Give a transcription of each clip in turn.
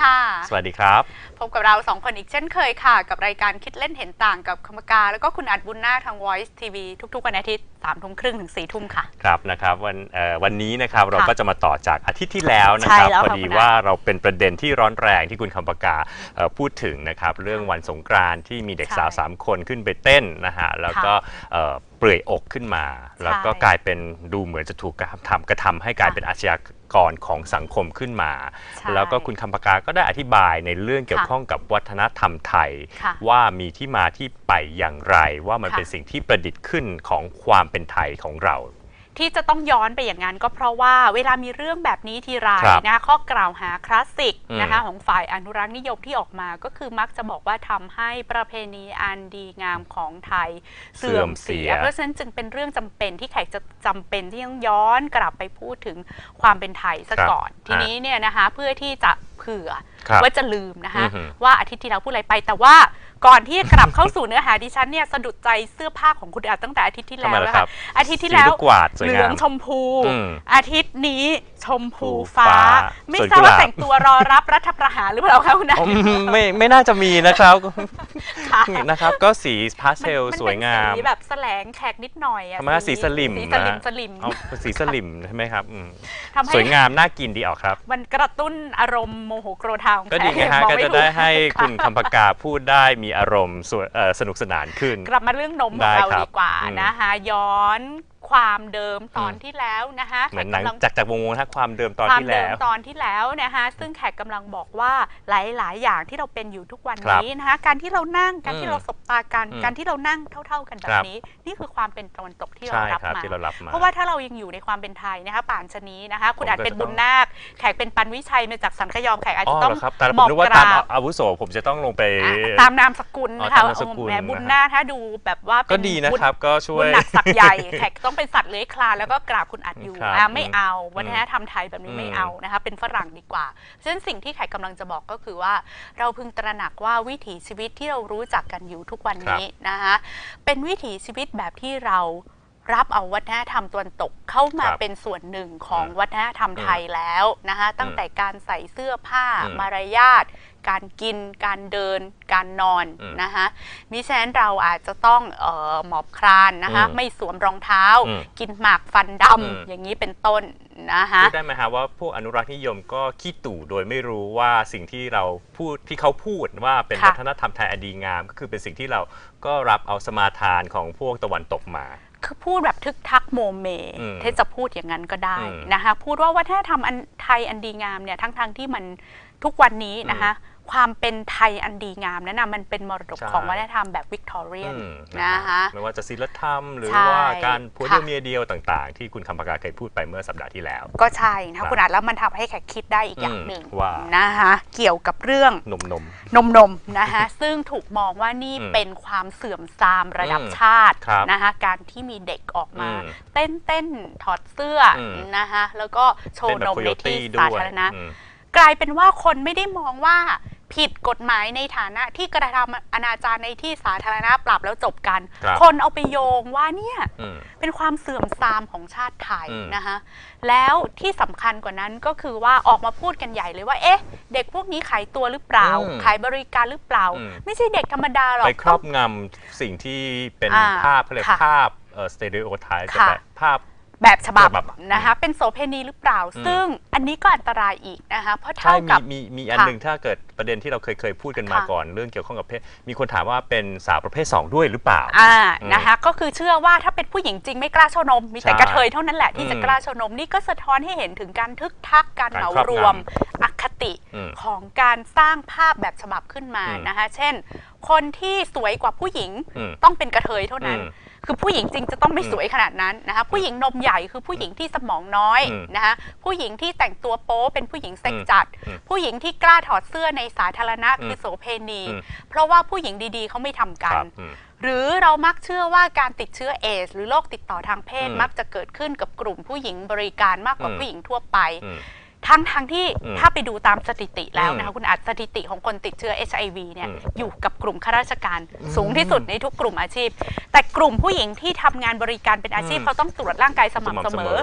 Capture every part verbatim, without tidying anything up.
ค่ะสวัสดีครับพบกับเราสองคนอีกเช่นเคยค่ะกับรายการคิดเล่นเห็นต่างกับคำปากาแล้วก็คุณอัดบุญนาทาง Voice ที วี ทุกๆวันอาทิตย์สามทุ่มครึ่งถึงสี่ทุ่มค่ะครับนะครับวันวันนี้นะครับเราก็จะมาต่อจากอาทิตย์ที่แล้วนะครับพอดีว่าเราเป็นประเด็นที่ร้อนแรงที่คุณคำปากาพูดถึงนะครับเรื่องวันสงกรานต์ที่มีเด็กสาวสามคนขึ้นไปเต้นนะฮะแล้วก็เปลื่อยอกขึ้นมาแล้วก็กลายเป็นดูเหมือนจะถูกกระทำกระทำให้กลายเป็นอาชญากรของสังคมขึ้นมาแล้วก็คุณคำปากาก็ได้อธิบายในเรื่องเกี่ยวข้องกับวัฒนธรรมไทยว่ามีที่มาที่ไปอย่างไรว่ามันเป็นสิ่งที่ประดิษฐ์ขึ้นของความเป็นไทยของเราที่จะต้องย้อนไปอย่างนั้นก็เพราะว่าเวลามีเรื่องแบบนี้ทีไรนะคะข้อกล่าวหาคลาสสิกนะคะของฝ่ายอนุรักษ์นิยมที่ออกมาก็คือมักจะบอกว่าทำให้ประเพณีอันดีงามของไทยเสื่อมเสียเพราะฉะนั้นจึงเป็นเรื่องจำเป็นที่แขกจะจำเป็นที่ต้องย้อนกลับไปพูดถึงความเป็นไทยซะก่อนทีนี้เนี่ยนะคะเพื่อที่จะเผื่อว่าจะลืมนะคะว่าอาทิตย์ที่แล้วพูดอะไรไปแต่ว่าก่อนที่จะกลับเข้าสู่เนื้อหาดิฉันเนี่ยสะดุดใจเสื้อผ้าของคุณอาตั้งแต่อาทิตย์ที่แล้วนะคะอาทิตย์ที่แล้วเหลืองชมพูอาทิตย์นี้ชมพูฟ้าไม่ทราบว่าแต่งตัวรอรับรัฐประหารหรือเปล่าคะคุณอาไม่ไม่น่าจะมีนะครับนะครับก็สีพาสเทลสวยงามสีแบบแสลงแขกนิดหน่อยอะทำไมสีสลิมสีสลิมสลิมเอาสีสลิมใช่ไหมครับสวยงามน่ากินดีออกครับมันกระตุ้นอารมณ์โมโหโกรธาก็ดีนะฮะก็จะได้ให้คุณคำปากาพูดได้มีอารมณ์สนุกสนานขึ้นกลับมาเรื่องนมของเราดีกว่านะคะย้อนความเดิมตอนที่แล้วนะคะเหมือนหนังจากจากวงวงทักความเดิมตอนที่แล้วตอนที่แล้วนะคะซึ่งแขกกำลังบอกว่าหลายๆอย่างที่เราเป็นอยู่ทุกวันนี้นะคะการที่เรานั่งการที่เราสบตากันการที่เรานั่งเท่าๆกันแบบนี้นี่คือความเป็นตะวันตกที่เรารับมาเพราะว่าถ้าเรายังอยู่ในความเป็นไทยนะคะป่านชนี้นะคะคุณอาจเป็นบุญนาคแขกเป็นปันวิชัยมาจากสังขยอมแขกอาจจะต้องบอกกราบอาวุโสผมจะต้องลงไปตามนามสกุลนะคะแหมบุญนาคถ้าดูแบบว่าก็ดีนะครับก็ช่วยบุญหนักสักใหญ่แขกต้องเป็นสัตว์เลื้อยคลานแล้วก็กราบคุณอัดอยู่ไม่เอาวัฒนธรรมไทยแบบนี้ไม่เอานะคะเป็นฝรั่งดีกว่าฉะนั้นสิ่งที่แขกกำลังจะบอกก็คือว่าเราพึงตระหนักว่าวิถีชีวิตที่เรารู้จักกันอยู่ทุกวันนี้นะคะเป็นวิถีชีวิตแบบที่เรารับเอาวัฒนธรรมตะวันตกเข้ามาเป็นส่วนหนึ่งของวัฒนธรรมไทยแล้วนะคะตั้งแต่การใส่เสื้อผ้ามารยาทการกินการเดินการนอนนะคะมิฉะนั้นเราอาจจะต้องเอ่อหมอบคลานนะคะไม่สวมรองเท้ากินหมากฟันดำอย่างนี้เป็นต้นนะคะพูดได้ไหมคะว่าพวกอนุรักษ์นิยมก็ขี้ตู่โดยไม่รู้ว่าสิ่งที่เราพูดที่เขาพูดว่าเป็นวัฒนธรรมไทยอดีงามก็คือเป็นสิ่งที่เราก็รับเอาสมาทานของพวกตะวันตกมาคือพูดแบบทึกทักโมเมเทจะพูดอย่างนั้นก็ได้นะคะพูดว่าวัฒนธรรมอันไทยอันดีงามเนี่ยทั้งๆที่มันทุกวันนี้นะคะความเป็นไทยอันดีงามนั้นนะมันเป็นมรดกของวัฒนธรรมแบบวิกตอเรียนนะคะไม่ว่าจะศีลธรรมหรือว่าการผัวเดียวเมียเดียวต่างๆที่คุณคำปากาเคยพูดไปเมื่อสัปดาห์ที่แล้วก็ใช่นะคุณอาจแล้วมันทำให้แขกคิดได้อีกอย่างหนึ่งนะคะเกี่ยวกับเรื่องนมนมนมนมนะคะซึ่งถูกมองว่านี่เป็นความเสื่อมทรามระดับชาตินะคะการที่มีเด็กออกมาเต้นเต้นถอดเสื้อนะคะแล้วก็โชว์นมในที่สาธารณะกลายเป็นว่าคนไม่ได้มองว่าผิดกฎหมายในฐานะที่กระทำอนาจารในที่สาธารณะปรับแล้วจบกัน คนเอาไปโยงว่าเนี่ยเป็นความเสื่อมทรามของชาติไทยนะคะแล้วที่สำคัญกว่านั้นก็คือว่าออกมาพูดกันใหญ่เลยว่าเอ๊ะเด็กพวกนี้ขายตัวหรือเปล่าขายบริการหรือเปล่าไม่ใช่เด็กธรรมดาหรอกไปครอบงำสิ่งที่เป็นภาพเลยภาพสเตอริโอไทป์แบบภาพแบบฉบับนะคะเป็นโสเภณีหรือเปล่าซึ่งอันนี้ก็อันตรายอีกนะคะเพราะเท่ากับมีมีอันหนึ่งถ้าเกิดประเด็นที่เราเคยเคยพูดกันมาก่อนเรื่องเกี่ยวข้องกับเพศมีคนถามว่าเป็นสาวประเภทสองด้วยหรือเปล่าอ่านะคะก็คือเชื่อว่าถ้าเป็นผู้หญิงจริงไม่กล้าโชว์นมมีแต่กระเทยเท่านั้นแหละที่จะกล้าโชว์นมนี่ก็สะท้อนให้เห็นถึงการทึกทักการเหมารวมอคติของการสร้างภาพแบบฉบับขึ้นมานะคะเช่นคนที่สวยกว่าผู้หญิงต้องเป็นกระเทยเท่านั้นคือผู้หญิงจริงจะต้องไม่สวยขนาดนั้นนะคะผู้หญิงนมใหญ่คือผู้หญิงที่สมองน้อยนะคะผู้หญิงที่แต่งตัวโป๊เป็นผู้หญิงเซ็กจัดผู้หญิงที่กล้าถอดเสื้อในสาธารณะคือโสเภณีเพราะว่าผู้หญิงดีๆเขาไม่ทำกันหรือเรามักเชื่อว่าการติดเชื้อเอดส์หรือโรคติดต่อทางเพศมักจะเกิดขึ้นกับกลุ่มผู้หญิงบริการมากกว่าผู้หญิงทั่วไปทั้งทั้งที่ถ้าไปดูตามสถิติแล้วนะคะคุณอาจสถิติของคนติดเชื้อ เอช ไอ วี เนี่ยอยู่กับกลุ่มข้าราชการสูงที่สุดในทุกกลุ่มอาชีพแต่กลุ่มผู้หญิงที่ทำงานบริการเป็นอาชีพเขาต้องตรวจร่างกายสม่ำเสมอ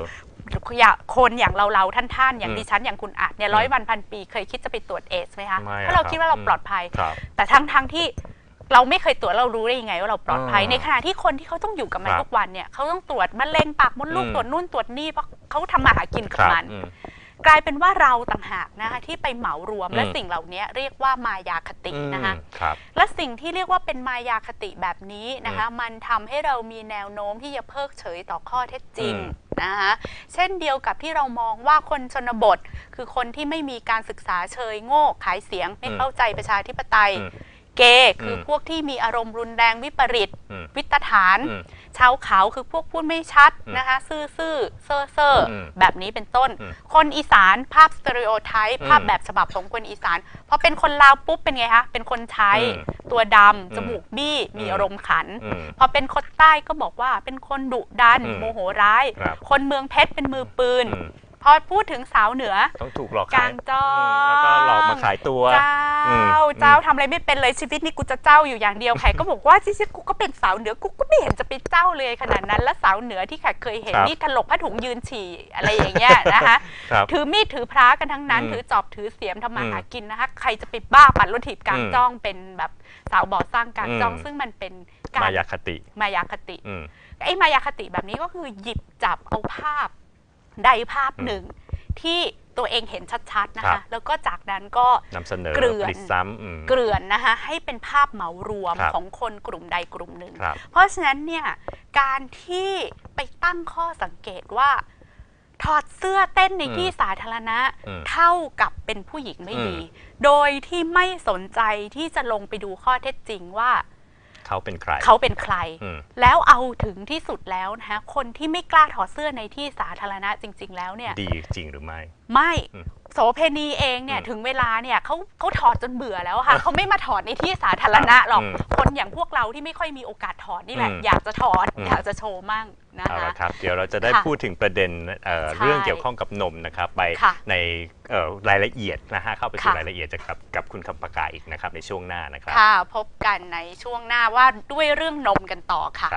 คนอย่างเราเราท่านๆอย่างดิฉันอย่างคุณอาจเนี่ยร้อยวันพันปีเคยคิดจะไปตรวจเอสไหมคะเพราะเราคิดว่าเราปลอดภัยแต่ทั้งทั้งที่เราไม่เคยตรวจเรารู้ได้ยังไงว่าเราปลอดภัยในขณะที่คนที่เขาต้องอยู่กับมันทุกวันเนี่ยเขาต้องตรวจมะเร็งปากมดลูกตรวจนู่นตรวจนี่เพราะเขาทำมาหากินกับมันกลายเป็นว่าเราต่างหากนะคะที่ไปเหมารวมและสิ่งเหล่านี้เรียกว่ามายาคตินะคะและสิ่งที่เรียกว่าเป็นมายาคติแบบนี้นะคะมันทำให้เรามีแนวโน้มที่จะเพิกเฉยต่อข้อเท็จจริงนะคะเช่นเดียวกับที่เรามองว่าคนชนบทคือคนที่ไม่มีการศึกษาเชยโง่ขายเสียงไม่เข้าใจประชาธิปไตยเกย์คือพวกที่มีอารมณ์รุนแรงวิปริตวิตฐานชาวเขาคือพวกพูดไม่ชัดนะคะซื่อซื่อเซ่อเซ่อแบบนี้เป็นต้นคนอีสานภาพสเตอริโอไทป์ภาพแบบฉบับของคนอีสานพอเป็นคนลาวปุ๊บเป็นไงคะเป็นคนใช้ตัวดำจมูกบี้มีอารมณ์ขันพอเป็นคนใต้ก็บอกว่าเป็นคนดุดันโมโหร้ายคนเมืองเพชรเป็นมือปืนพอพูดถึงสาวเหนือต้องถูกหลอกกางจ้องแล้วก็หลอกมาขายตัวเจ้าเจ้าทำอะไรไม่เป็นเลยชีวิตนี้กูจะเจ้าอยู่อย่างเดียวแขกก็บอกว่าจริงๆกูก็เป็นสาวเหนือกูก็ไม่เห็นจะเป็นเจ้าเลยขนาดนั้นและสาวเหนือที่แขกเคยเห็นนี่ถลกผ้าถุงยืนฉี่อะไรอย่างเงี้ยนะคะถือมีดถือพระกันทั้งนั้นถือจอบถือเสียมทำมาหากินนะคะใครจะไปบ้าปั่นรถถีบกางจ้องเป็นแบบสาวบ่อสร้างกางจ้องซึ่งมันเป็นมายาคติมายาคติไอ้มายาคติแบบนี้ก็คือหยิบจับเอาภาพใดภาพหนึ่งที่ตัวเองเห็นชัดๆนะคะแล้วก็จากนั้นก็นำเสนอเกลื่อนซ้ำเกลื่อนนะคะให้เป็นภาพเหมารวมของคนกลุ่มใดกลุ่มหนึ่งเพราะฉะนั้นเนี่ยการที่ไปตั้งข้อสังเกตว่าถอดเสื้อเต้นในที่สาธารณะเท่ากับเป็นผู้หญิงไม่ดีโดยที่ไม่สนใจที่จะลงไปดูข้อเท็จจริงว่าเขาเป็นใครเขาเป็นใครแล้วเอาถึงที่สุดแล้วนะคะคนที่ไม่กล้าถอดเสื้อในที่สาธารณะจริงๆแล้วเนี่ยดีจริงหรือไม่ไม่โสเพณีเองเนี่ยถึงเวลาเนี่ยเขาเขาถอดจนเบื่อแล้วค่ะเขาไม่มาถอดในที่สาธารณะหรอกคนอย่างพวกเราที่ไม่ค่อยมีโอกาสถอดนี่แหละอยากจะถอดอยากจะโชว์มั่งนะคะครับเดี๋ยวเราจะได้พูดถึงประเด็นเรื่องเกี่ยวข้องกับนมนะครับไปในรายละเอียดนะฮะเข้าไปสู่รายละเอียดจะกับกับคุณคำปากาอีกนะครับในช่วงหน้านะครับค่ะพบกันในช่วงหน้าว่าด้วยเรื่องนมกันต่อค่ะ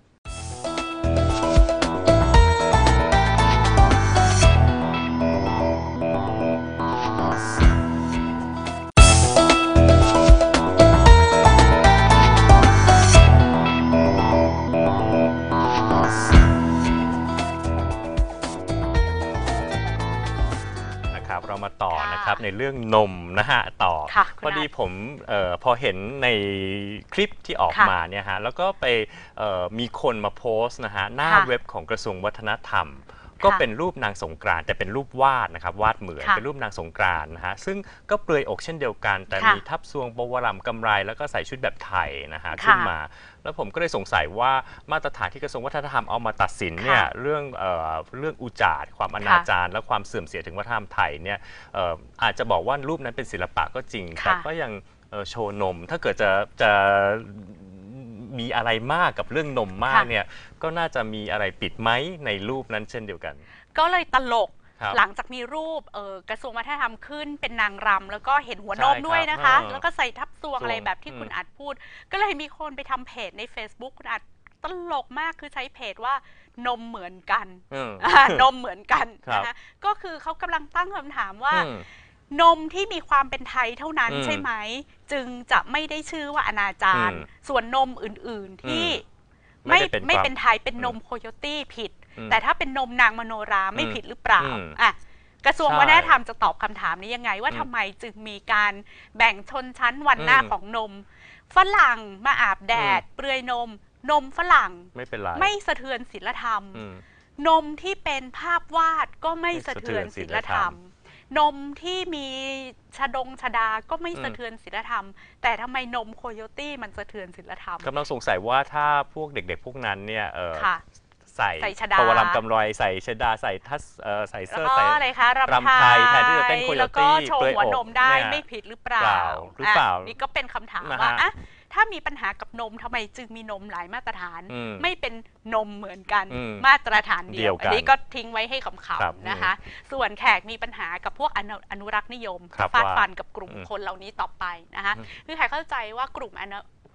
เรามาต่อนะครับในเรื่องนมนะฮะต่อพอดีผมเอ่อพอเห็นในคลิปที่ออกมาเนี่ยฮะแล้วก็ไปเอ่อมีคนมาโพสต์นะฮะหน้าเว็บของกระทรวงวัฒนธรรมก็เป็นรูปนางสงกรานต์แต่เป็นรูปวาดนะครับวาดเหมือนเป็นรูปนางสงกรานต์นะฮะซึ่งก็เปลือยอกเช่นเดียวกันแต่มีทับทรวงปวารำกำไรแล้วก็ใส่ชุดแบบไทยนะฮะขึ้นมาแล้วผมก็เลยสงสัยว่ามาตรฐานที่กระทรวงวัฒนธรรมเอามาตัดสินเนี่ยเรื่องเอ่อเรื่องอุจาร์ความอนาจารและความเสื่อมเสียถึงวัฒนธรรมไทยเนี่ยเอ่ออาจจะบอกว่ารูปนั้นเป็นศิลปะก็จริงแต่ก็ยังโชว์นมถ้าเกิดจะจะมีอะไรมากกับเรื่องนมมากเนี่ยก็น่าจะมีอะไรปิดไหมในรูปนั้นเช่นเดียวกันก็เลยตลกหลังจากมีรูปกระทรวงวัฒนธรรมขึ้นเป็นนางรำแล้วก็เห็นหัวนมด้วยนะคะแล้วก็ใส่ทับทรวงอะไรแบบที่คุณอัดพูดก็เลยมีคนไปทำเพจใน Facebook คุณอัดตลกมากคือใช้เพจว่านมเหมือนกันนมเหมือนกันนะคะก็คือเขากำลังตั้งคำถามว่านมที่มีความเป็นไทยเท่านั้นใช่ไหมจึงจะไม่ได้ชื่อว่าอนาจารส่วนนมอื่นๆที่ไม่ไม่เป็นไทยเป็นนมโคโยตี้ผิดแต่ถ้าเป็นนมนางมโนราไม่ผิดหรือเปล่าอ่ะกระทรวงวัฒนธรรมจะตอบคำถามนี้ยังไงว่าทำไมจึงมีการแบ่งชนชั้นวันหน้าของนมฝรั่งมาอาบแดดเปลือยนมนมฝรั่งไม่เป็นไรไม่สะเทือนศีลธรรมนมที่เป็นภาพวาดก็ไม่สะเทือนศีลธรรมนมที่มีชดงชดาก็ไม่สะเทือนศีลธรรมแต่ทำไมนมโคโยตี้มันสะเทือนศีลธรรมกำลังสงสัยว่าถ้าพวกเด็กๆพวกนั้นเนี่ยใส่ปวารำกำไรใส่ชดาใส่ทัสใส่เสื้อใส่รำไทยแทนที่จะเต้นโคโยตี้โชว์หัวนมได้ไม่ผิดหรือเปล่าหรือเปล่านี่ก็เป็นคำถามว่าอะถ้ามีปัญหากับนมทำไมจึงมีนมหลายมาตรฐานไม่เป็นนมเหมือนกันมาตรฐานเดียวอันนี้ก็ทิ้งไว้ให้ขำๆนะคะส่วนแขกมีปัญหากับพวกอนุรักษ์นิยมฟาดฟันกับกลุ่มคนเหล่านี้ต่อไปนะคะคือแขกเข้าใจว่ากลุ่มก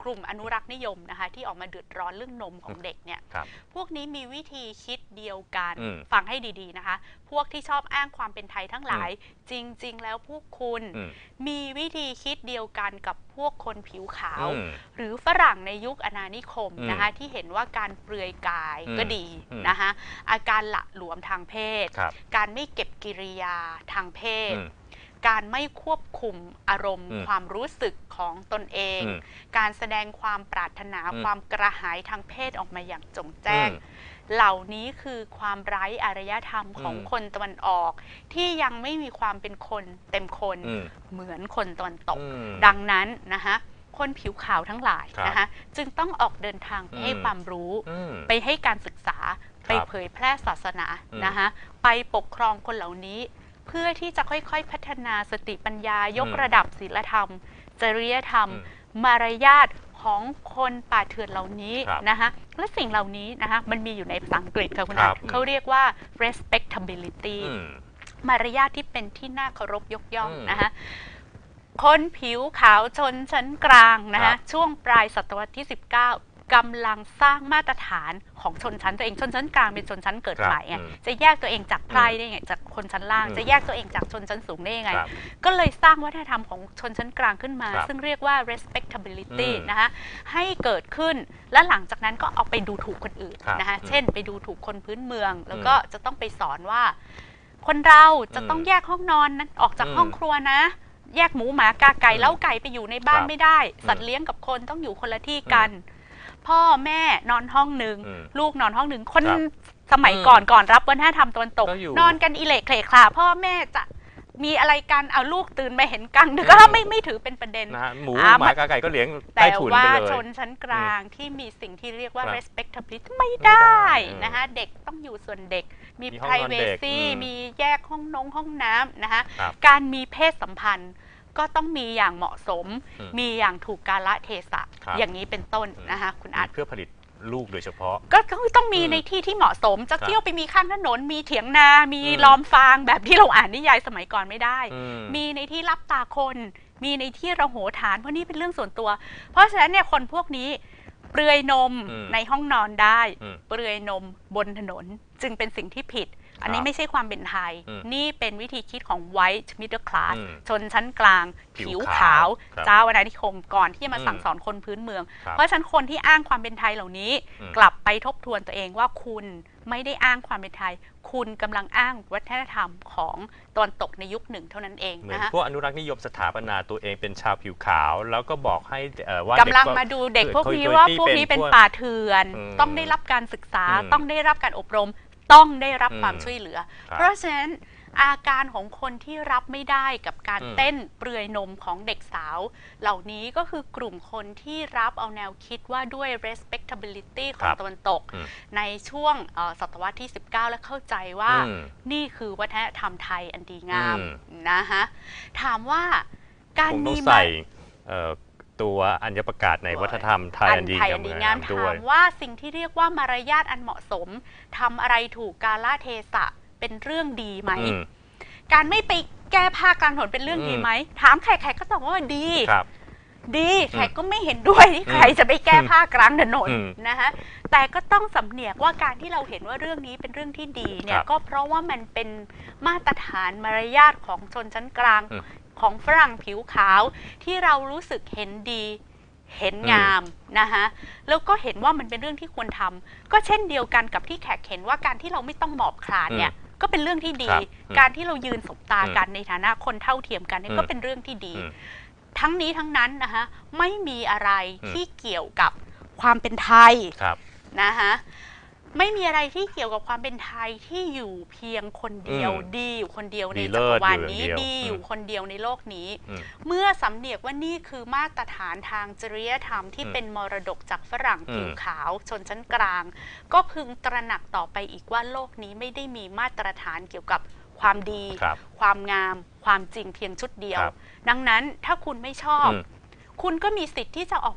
กลุ่มอนุรักษ์นิยมนะคะที่ออกมาเดือดร้อนเรื่องนมของเด็กเนี่ยพวกนี้มีวิธีคิดเดียวกันฟังให้ดีๆนะคะพวกที่ชอบอ้างความเป็นไทยทั้งหลายจริงๆแล้วพวกคุณมีวิธีคิดเดียวกันกับพวกคนผิวขาวหรือฝรั่งในยุคอาณานิคมนะคะที่เห็นว่าการเปลือยกายก็ดีนะคะอาการหละหลวมทางเพศการไม่เก็บกิริยาทางเพศการไม่ควบคุมอารมณ์ความรู้สึกของตนเองการแสดงความปรารถนาความกระหายทางเพศออกมาอย่างจงแจ้งเหล่านี้คือความไร้อารยธรรมของคนตะวันออกที่ยังไม่มีความเป็นคนเต็มคนเหมือนคนตะวันตกดังนั้นนะคะคนผิวขาวทั้งหลายนะคะจึงต้องออกเดินทางไปให้ความรู้ไปให้การศึกษาไปเผยแพร่ศาสนานะคะไปปกครองคนเหล่านี้เพื่อที่จะค่อยๆพัฒนาสติปัญญายกระดับศีลธรรมจริยธรรมมารยาทของคนป่าเถื่อนเหล่านี้นะคะและสิ่งเหล่านี้นะคะมันมีอยู่ในภาษาอังกฤษค่ะคุณอาเขาเรียกว่า respectability มารยาทที่เป็นที่น่าเคารพยกย่องนะคะคนผิวขาวชนชั้นกลางนะคะช่วงปลายศตวรรษที่สิบเก้ากำลังสร้างมาตรฐานของชนชั้นตัวเองชนชั้นกลางเป็นชนชั้นเกิดใหม่ไงจะแยกตัวเองจากไพร่ได้ไงจากคนชั้นล่างจะแยกตัวเองจากชนชั้นสูงได้ยังไงก็เลยสร้างวัฒนธรรมของชนชั้นกลางขึ้นมาซึ่งเรียกว่า respectability นะคะให้เกิดขึ้นและหลังจากนั้นก็เอาไปดูถูกคนอื่นนะคะเช่นไปดูถูกคนพื้นเมืองแล้วก็จะต้องไปสอนว่าคนเราจะต้องแยกห้องนอนนั้นออกจากห้องครัวนะแยกหมูหมากาไก่เล้าไก่ไปอยู่ในบ้านไม่ได้สัตว์เลี้ยงกับคนต้องอยู่คนละที่กันพ่อแม่นอนห้องหนึ่งลูกนอนห้องหนึ่งคนสมัยก่อนก่อนรับวัฒนธรรมตะวันตกนอนกันอิเล็กเคลคลาพ่อแม่จะมีอะไรกันเอาลูกตื่นมาเห็นกลางดึกก็ไม่ไม่ถือเป็นประเด็นหมูหมากาไก่ก็เลี้ยงใต้ถุนไปเลยแต่ว่าชนชั้นกลางที่มีสิ่งที่รียกว่า respectability ไม่ได้นะคะเด็กต้องอยู่ส่วนเด็กมี privacy มีแยกห้องนงห้องน้ำนะคะการมีเพศสัมพันธ์ก็ต้องมีอย่างเหมาะสมมีอย่างถูกกาลเทศะอย่างนี้เป็นต้นนะคะคุณอาร์ตเพื่อผลิตลูกโดยเฉพาะก็ต้องมีในที่ที่เหมาะสมจะเที่ยวไปมีข้างถนนมีเถียงนามีล้อมฟางแบบที่เราอ่านนิยายสมัยก่อนไม่ได้มีในที่รับตาคนมีในที่ระโหฐานเพราะนี่เป็นเรื่องส่วนตัวเพราะฉะนั้นเนี่ยคนพวกนี้เปลือยนมในห้องนอนได้เปลือยนมบนถนนจึงเป็นสิ่งที่ผิดอันนี้ไม่ใช่ความเป็นไทยนี่เป็นวิธีคิดของ white middle class ชนชั้นกลางผิวขาวเจ้าอาณานิคมก่อนที่จะมาสั่งสอนคนพื้นเมืองเพราะฉะนั้นคนที่อ้างความเป็นไทยเหล่านี้กลับไปทบทวนตัวเองว่าคุณไม่ได้อ้างความเป็นไทยคุณกำลังอ้างวัฒนธรรมของตอนตกในยุคหนึ่งเท่านั้นเองนะคะพวกอนุรักษ์นิยมสถาปนาตัวเองเป็นชาวผิวขาวแล้วก็บอกให้ว่ากำลังมาดูเด็กพวกนี้ว่าพวกนี้เป็นป่าเถื่อนต้องได้รับการศึกษาต้องได้รับการอบรมต้องได้รับความช่วยเหลือเพราะฉะนั้นอาการของคนที่รับไม่ได้กับการเต้นเปลือยนมของเด็กสาวเหล่านี้ก็คือกลุ่มคนที่รับเอาแนวคิดว่าด้วย respectability ของตะวันตกในช่วงศตวรรษที่สิบเก้าและเข้าใจว่านี่คือวัฒนธรรมไทยอันดีงามนะคะถามว่าการมีใส่ตัวอัญญประกาศในวัฒนธรรมไทยอันดีงามถามว่าสิ่งที่เรียกว่ามารยาทอันเหมาะสมทำอะไรถูกกาลเทศะเป็นเรื่องดีไหมการไม่ไปแก้ผ้ากลางถนนเป็นเรื่องดีไหมถามใครๆก็ตอบว่าดีดีใครก็ไม่เห็นด้วยที่ใครจะไปแก้ผ้ากลางถนนนะคะแต่ก็ต้องสำเนียกว่าการที่เราเห็นว่าเรื่องนี้เป็นเรื่องที่ดีเนี่ยก็เพราะว่ามันเป็นมาตรฐานมารยาทของชนชั้นกลางของฝรั่งผิวขาวที่เรารู้สึกเห็นดีเห็นงามนะคะแล้วก็เห็นว่ามันเป็นเรื่องที่ควรทำก็เช่นเดียวกันกับที่แขกเห็นว่าการที่เราไม่ต้องหมอบคลานเนี่ยก็เป็นเรื่องที่ดีการที่เรายืนสบตากันในฐานะคนเท่าเทียมกันนี่ก็เป็นเรื่องที่ดีทั้งนี้ทั้งนั้นนะคะไม่มีอะไรที่เกี่ยวกับความเป็นไทยนะคะไม่มีอะไรที่เกี่ยวกับความเป็นไทยที่อยู่เพียงคนเดียวดีอยู่คนเดียวในจักรวาลนี้ดีอยู่คนเดียวในโลกนี้เมื่อสำเนียกว่านี่คือมาตรฐานทางจริยธรรมที่เป็นมรดกจากฝรั่งผิวขาวชนชั้นกลางก็พึงตระหนักต่อไปอีกว่าโลกนี้ไม่ได้มีมาตรฐานเกี่ยวกับความดีความงามความจริงเพียงชุดเดียวดังนั้นถ้าคุณไม่ชอบคุณก็มีสิทธิ์ที่จะออกมา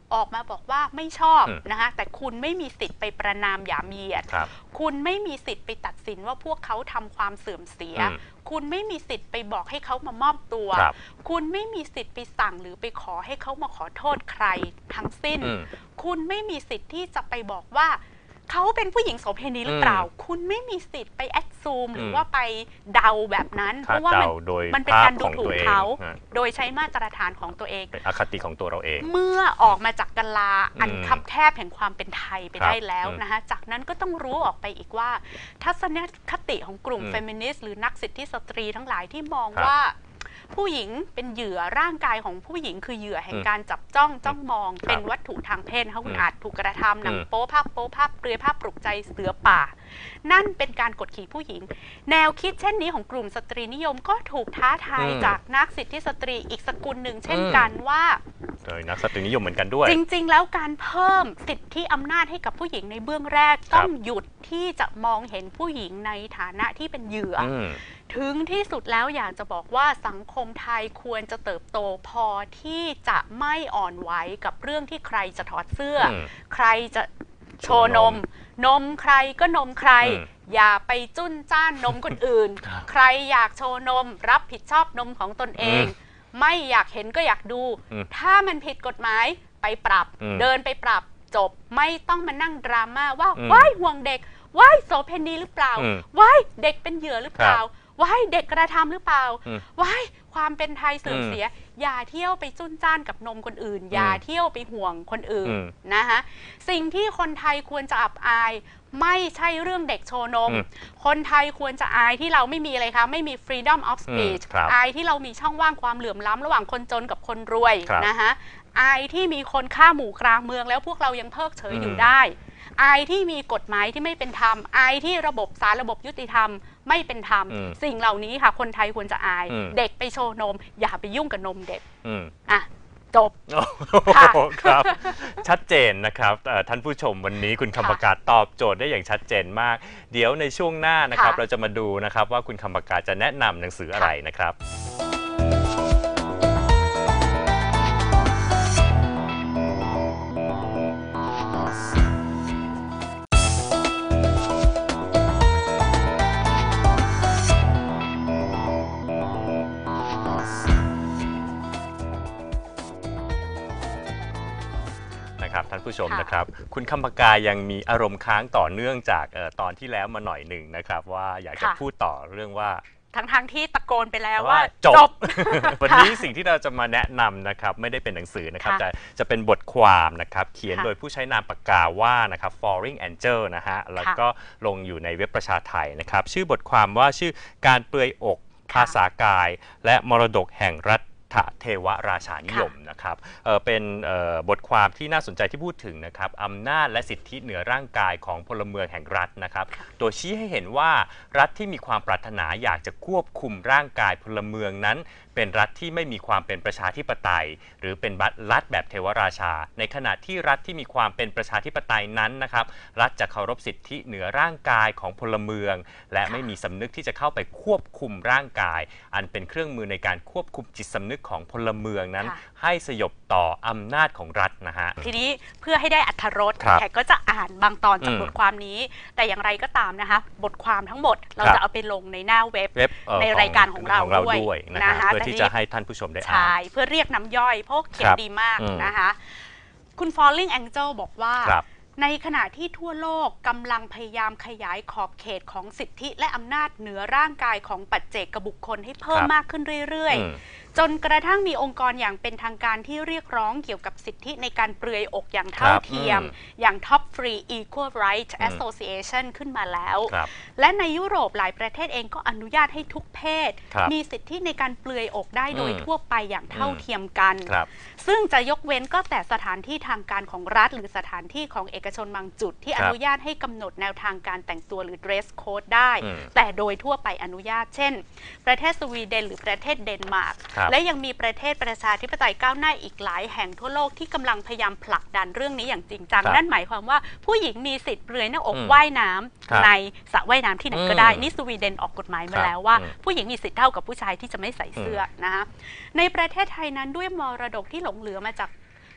ออกมาบอกว่าไม่ชอบนะคะแต่คุณไม่มีสิทธิ์ไปประนามหยามเหยียดคุณไม่มีสิทธิ์ไปตัดสินว่าพวกเขาทำความเสื่อมเสียคุณไม่มีสิทธิ์ไปบอกให้เขามามอบตัว คุณไม่มีสิทธิ์ไปสั่งหรือไปขอให้เขามาขอโทษใครทั้งสิ้นคุณไม่มีสิทธิ์ที่จะไปบอกว่าเขาเป็นผู้หญิงโสเภณีหรือเปล่าคุณไม่มีสิทธิ์ไปแอดซูมหรือว่าไปเดาแบบนั้นเพราะว่ามันมันเป็นการดูถูกเขาโดยใช้มาตรฐานของตัวเองเป็นอคติของตัวเราเองเมื่อออกมาจากกะลาอันคับแคบแห่งความเป็นไทยไปได้แล้วนะคะจากนั้นก็ต้องรู้ออกไปอีกว่าทัศนคติของกลุ่มเฟมินิสต์หรือนักสิทธิสตรีทั้งหลายที่มองว่าผู้หญิงเป็นเหยื่อร่างกายของผู้หญิงคือเหยื่อแห่งการจับจ้องจ้องมองเป็นวัตถุทางเพศนะคะคุณอาจถูกกระทำหนังโป๊ภาพโป๊ภาพเปลือยภาพปลุกใจเสือป่านั่นเป็นการกดขี่ผู้หญิงแนวคิดเช่นนี้ของกลุ่มสตรีนิยมก็ถูกท้าทายจากนักสิทธิสตรีอีกสกุลหนึ่งเช่นกันว่าโดยนักสตรีนิยมเหมือนกันด้วยจริงๆแล้วการเพิ่มสิทธิอำนาจให้กับผู้หญิงในเบื้องแรกต้องหยุดที่จะมองเห็นผู้หญิงในฐานะที่เป็นเหยื่อถึงที่สุดแล้วอยากจะบอกว่าสังคมไทยควรจะเติบโตพอที่จะไม่อ่อนไหวกับเรื่องที่ใครจะถอดเสื้อใครจะโชว์นมนมใครก็นมใครอย่าไปจุ้นจ้านนมคนอื่นใครอยากโชว์นมรับผิดชอบนมของตนเองไม่อยากเห็นก็อยากดูถ้ามันผิดกฎหมายไปปรับเดินไปปรับจบไม่ต้องมานั่งดราม่าว่าว้ายห่วงเด็กว้ายโสเภณีหรือเปล่าว้ายเด็กเป็นเหยื่อหรือเปล่าว้ายเด็กกระทำหรือเปล่าว้ายความเป็นไทยเสื่อมเสียอย่าเที่ยวไปจุ้นจ้านกับนมคนอื่นอย่าเที่ยวไปห่วงคนอื่นนะคะสิ่งที่คนไทยควรจะอับอายไม่ใช่เรื่องเด็กโชว์นมคนไทยควรจะอายที่เราไม่มีอะไรคะไม่มี freedom of speech อายที่เรามีช่องว่างความเหลื่อมล้ำระหว่างคนจนกับคนรวยนะคะอายที่มีคนฆ่าหมู่กลางเมืองแล้วพวกเรายังเพิกเฉยอยู่ได้อายที่มีกฎหมายที่ไม่เป็นธรรมอายที่ระบบศาลระบบยุติธรรมไม่เป็นธรรมสิ่งเหล่านี้ค่ะคนไทยควรจะอายเด็กไปโชว์นมอย่าไปยุ่งกับนมเด็กอ่ะจบครับชัดเจนนะครับท่านผู้ชมวันนี้คุณคำประกาศตอบโจทย์ได้อย่างชัดเจนมากเดี๋ยวในช่วงหน้านะครับเราจะมาดูนะครับว่าคุณคำประกาศจะแนะนำหนังสืออะไรนะครับท่านผู้ชมนะครับคุณคำปากายังมีอารมณ์ค้างต่อเนื่องจากตอนที่แล้วมาหน่อยหนึ่งนะครับว่าอยากจะพูดต่อเรื่องว่าทั้งทั้งที่ตะโกนไปแล้วว่าจบ วันนี้สิ่งที่เราจะมาแนะนำนะครับไม่ได้เป็นหนังสือนะครับแต่จะเป็นบทความนะครับเขียนโดยผู้ใช้นามปากกาว่านะครับ Falling Angel นะฮะแล้วก็ลงอยู่ในเว็บประชาไทยนะครับชื่อบทความว่าชื่อการเปลือยอกภาษากายและมรดกแห่งรัฐเทวราชานิยมนะครับ เอ่อ เป็นบทความที่น่าสนใจที่พูดถึงนะครับอำนาจและสิทธิเหนือร่างกายของพลเมืองแห่งรัฐนะครับโดยชี้ให้เห็นว่ารัฐที่มีความปรารถนาอยากจะควบคุมร่างกายพลเมืองนั้นเป็นรัฐที่ไม่มีความเป็นประชาธิปไตยหรือเป็นรัฐแบบเทวราชาในขณะที่รัฐที่มีความเป็นประชาธิปไตยนั้นนะครับรัฐจะเคารพสิทธิเหนือร่างกายของพลเมืองและไม่มีสำนึกที่จะเข้าไปควบคุมร่างกายอันเป็นเครื่องมือในการควบคุมจิตสำนึกของพลเมืองนั้นให้สยบต่ออำนาจของรัฐนะฮะทีนี้เพื่อให้ได้อรรถรสแขกก็จะอ่านบางตอนจากบทความนี้แต่อย่างไรก็ตามนะคะบทความทั้งหมดเราจะเอาไปลงในหน้าเว็บในรายการของเราด้วยนะคะเพื่อที่จะให้ท่านผู้ชมได้อ่านใช่เพื่อเรียกน้ำย่อยเพราะเขียนดีมากนะคะคุณ Falling Angel บอกว่าในขณะที่ทั่วโลกกำลังพยายามขยายขอบเขตของสิทธิและอำนาจเหนือร่างกายของปัจเจกบุคคลให้เพิ่มมากขึ้นเรื่อยๆจนกระทั่งมีองค์กรอย่างเป็นทางการที่เรียกร้องเกี่ยวกับสิทธิในการเปลือยอกอย่างเท่าเทียมอย่าง Top Free Equal Rights Association ขึ้นมาแล้วและในยุโรปหลายประเทศเองก็อนุญาตให้ทุกเพศมีสิทธิในการเปลือยอกได้โดยทั่วไปอย่างเท่าเทียมกันซึ่งจะยกเว้นก็แต่สถานที่ทางการของรัฐหรือสถานที่ของเอกชนบางจุดที่อนุญาตให้กำหนดแนวทางการแต่งตัวหรือ dress code ได้แต่โดยทั่วไปอนุญาตเช่นประเทศสวีเดนหรือประเทศเดนมาร์กและยังมีประเทศประชาธิปไตยก้าวหน้าอีกหลายแห่งทั่วโลกที่กำลังพยายามผลักดันเรื่องนี้อย่างจริงจังนั่นหมายความว่าผู้หญิงมีสิทธิ์เปลือยหน้าอกว่ายน้ำในสระว่ายน้ำที่ไหนก็ได้นี่สวีเดนออกกฎหมายมาแล้วว่าผู้หญิงมีสิทธิ์เท่ากับผู้ชายที่จะไม่ใส่เสื้อนะคะในประเทศไทยนั้นด้วยมรดกที่หลงเหลือมาจาก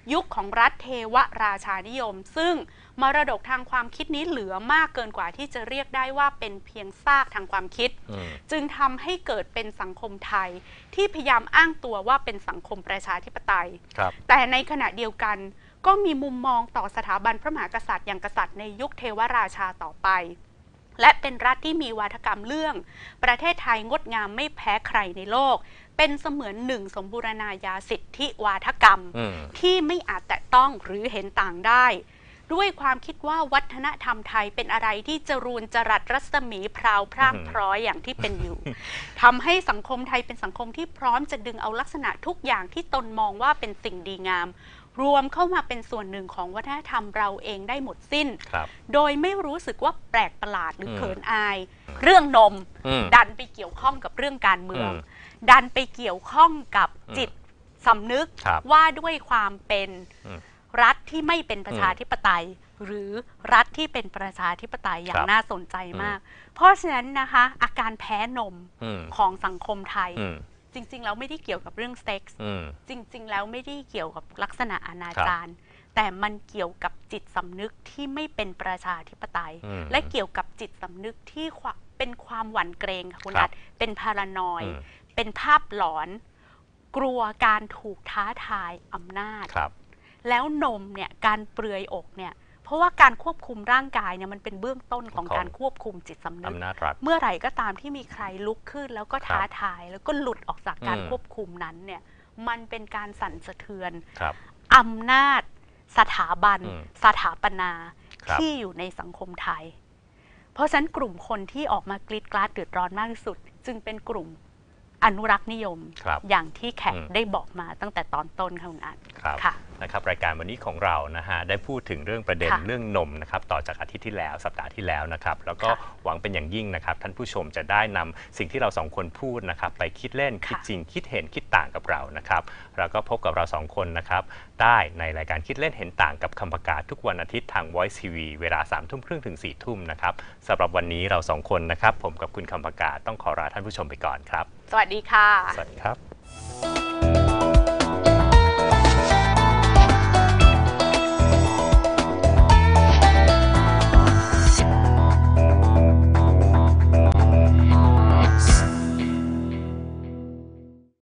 ยุคของรัฐเทวราชานิยมซึ่งมรดกทางความคิดนี้เหลือมากเกินกว่าที่จะเรียกได้ว่าเป็นเพียงซากทางความคิดจึงทำให้เกิดเป็นสังคมไทยที่พยายามอ้างตัวว่าเป็นสังคมประชาธิปไตยแต่ในขณะเดียวกันก็มีมุมมองต่อสถาบันพระมหากษัตริย์อย่างกษัตริย์ในยุคเทวราชาต่อไปและเป็นรัฐที่มีวาทกรรมเรื่องประเทศไทยงดงามไม่แพ้ใครในโลกเป็นเสมือนหนึ่งสมบูรณาญาสิทธิวาทกรรมที่ไม่อาจแตะต้องหรือเห็นต่างได้ด้วยความคิดว่าวัฒนธรรมไทยเป็นอะไรที่จรูนจรัสรัศมีพราวพร่างพร้อยอย่างที่เป็นอยู่ทำให้สังคมไทยเป็นสังคมที่พร้อมจะดึงเอาลักษณะทุกอย่างที่ตนมองว่าเป็นสิ่งดีงามรวมเข้ามาเป็นส่วนหนึ่งของวัฒนธรรมเราเองได้หมดสิ้นโดยไม่รู้สึกว่าแปลกประหลาดหรือเขินอายเรื่องนมดันไปเกี่ยวข้องกับเรื่องการเมืองดันไปเกี่ยวข้องกับจิตสำนึกว่าด้วยความเป็นรัฐที่ไม่เป็นประชาธิปไตยหรือรัฐที่เป็นประชาธิปไตยอย่างน่าสนใจมากเพราะฉะนั้นนะคะอาการแพ้นมของสังคมไทยจริงๆแล้วไม่ได้เกี่ยวกับเรื่องเซ็กส์จริงๆแล้วไม่ได้เกี่ยวกับลักษณะอนาจารแต่มันเกี่ยวกับจิตสำนึกที่ไม่เป็นประชาธิปไตยและเกี่ยวกับจิตสำนึกที่เป็นความหวั่นเกรงค่ะคุณอัดเป็นพารานอยเป็นภาพหลอนกลัวการถูกท้าทายอำนาจแล้วนมเนี่ยการเปลือยอกเนี่ยเพราะว่าการควบคุมร่างกายเนี่ยมันเป็นเบื้องต้นของการควบคุมจิตสำนึกเมื่อไหร่ก็ตามที่มีใครลุกขึ้นแล้วก็ท้าทายแล้วก็หลุดออกจากการควบคุมนั้นเนี่ยมันเป็นการสั่นสะเทือนอำนาจสถาบันสถาปนาที่อยู่ในสังคมไทยเพราะฉะนั้นกลุ่มคนที่ออกมากรีดกราดเดือดร้อนมากที่สุดจึงเป็นกลุ่มอนุรักษ์นิยมอย่างที่แขกได้บอกมาตั้งแต่ตอนต้นค่ะคุณอันค่ะนะครับรายการวันนี้ของเรานะฮะได้พูดถึงเรื่องประเด็นเรื่องนมนะครับต่อจากอาทิตย์ที่แล้วสัปดาห์ที่แล้วนะครับแล้วก็หวังเป็นอย่างยิ่งนะครับท่านผู้ชมจะได้นำสิ่งที่เราสองคนพูดนะครับไปคิดเล่นคิดจริงคิดเห็นคิดต่างกับเรานะครับแล้วก็พบกับเราสองคนนะครับได้ในรายการคิดเล่นเห็นต่างกับคำประกาศทุกวันอาทิตย์ทาง Voice ที วี เวลาสามทุ่มครึ่งถึงสี่ทุ่มนะครับสำหรับวันนี้เราสองคนนะครับผมกับคุณคำประกาศต้องขอลาท่านผู้ชมไปก่อนครับสวัสดีค่ะสวัสดีครับ